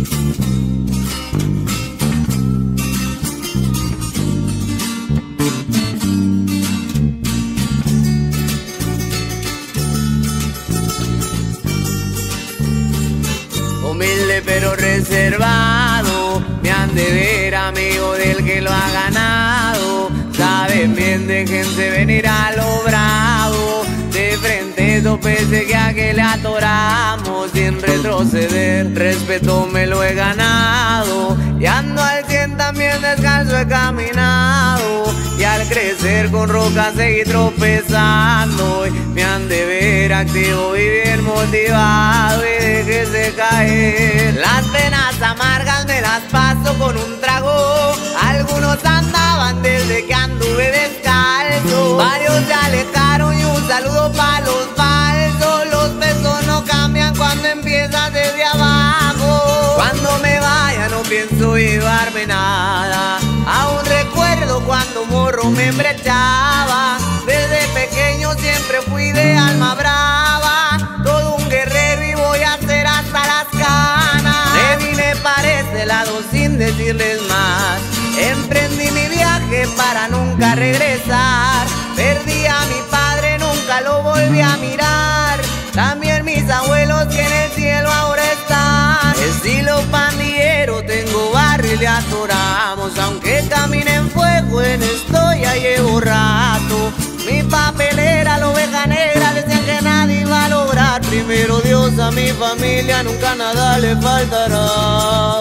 Humilde pero reservado, me han de ver amigo del que lo ha ganado. Saben bien, déjense venir a lo bravo. De frente topece que a que le atoramos sin retroceder. Respeto me lo he ganado y ando al 100 también descalzo he caminado. Y al crecer con rocas seguí tropezando. Y me han de ver activo y bien motivado. Y déjese caer. Las penas amargas me las paso con un trago. Algunos andaban desde que anduve descalzo. Varios se alejaron y un saludo pa' los falsos. Los pesos no cambian cuando empiezas desde abajo. Cuando me vaya no pienso llevarme nada. Aún recuerdo cuando morro me embrechaba. Desde pequeño siempre fui de alma brava. Todo un guerrero y voy a ser hasta las canas. Me vine para este lado sin decirles más. Emprendí mi viaje para nunca regresar. Perdí a mi padre, nunca lo volví a mirar. También mis abuelos que en el cielo ahora están. Estilo pandillero, tengo barrio y le atoramos. Aunque camine en fuego, en esto ya llevo rato. Mi papelera, la oveja negra, decían que nadie iba a lograr. Primero Dios, a mi familia nunca nada le faltará.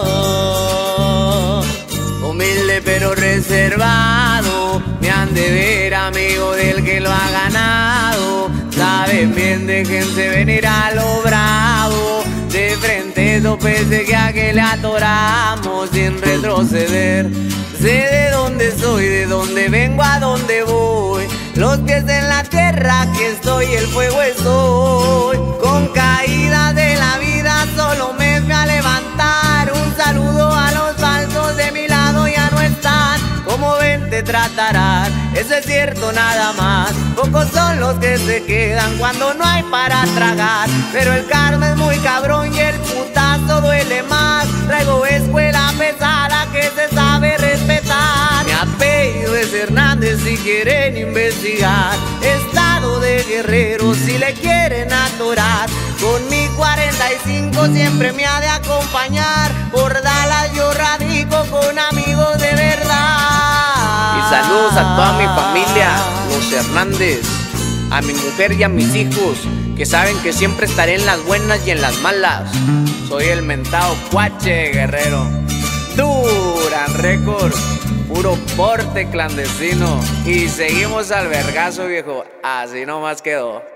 Humilde pero reservado, me han de ver amigo del que lo ha ganado. Saben bien, déjense venir a lo bravo. De frente topece que a que le atoramos sin retroceder. Sé de dónde soy, de dónde vengo, a dónde voy. Los pies en la tierra que estoy, el fuego estoy. Con caídas de la vida solo me fui a levantar. Un saludo a los falsos de mi lado, ya no están. Como ven te tratarán, eso es cierto nada más. Pocos son los que se quedan cuando no hay para tragar. Pero el karma es muy cabrón y el putazo duele más. Traigo escuela pesada que se sabe respetar. Mi apellido es Hernández si quieren investigar. Estado de Guerrero si le quieren atorar. Con mi 45 siempre me ha de acompañar. Por Dallas yo radico con amigos de verdad. Y saludos a toda mi familia, los Hernández, a mi mujer y a mis hijos, que saben que siempre estaré en las buenas y en las malas. Soy el mentado Cuache Guerrero. Duran Records, puro porte clandestino. Y seguimos al vergazo, viejo, así nomás quedó.